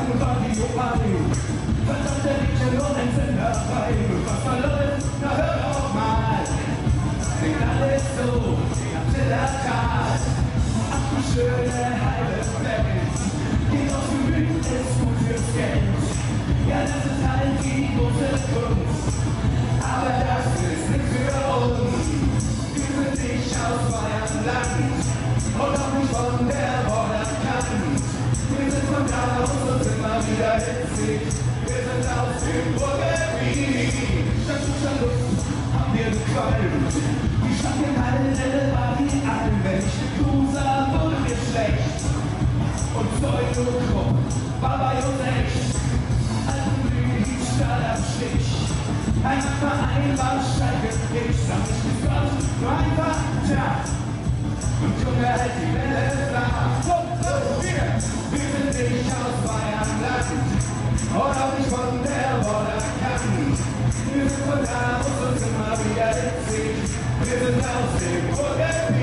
und Radio ein. Verdammt, da liegt ja nur ein Sender frei. Was da läuft, na hör doch mal. Klingt alles so, ganz in der Tat. Ach du schöne heile Welt. Geht auf Gemüt, ist gut fürs Geld. Ja, das ist halt die große Kunst. Aber das ist nicht für uns. Wir sind nicht aus Bayernland und auch nicht von der Borderkant. Wir sind von da aus und immer wieder hitzig. Wir sind aus dem Ruhrgebiet. Statt Lust haben wir gequalmt. Die Stadt im Halde war wie Alm. Wenn ich mit Kusa wurde mir schlecht. Und Pseudokrupp war bei uns echt. Am Stich. Ein Verein war Schalke, ich sag nicht bis Gott, nur einfach tja. Und Junge, halt die Welle flach. Wir sind nicht aus Bayernland und auch nicht von der Borderkant. Wir sind von da und sind immer wieder hitzig. Wir sind aus dem Ruhrgebiet.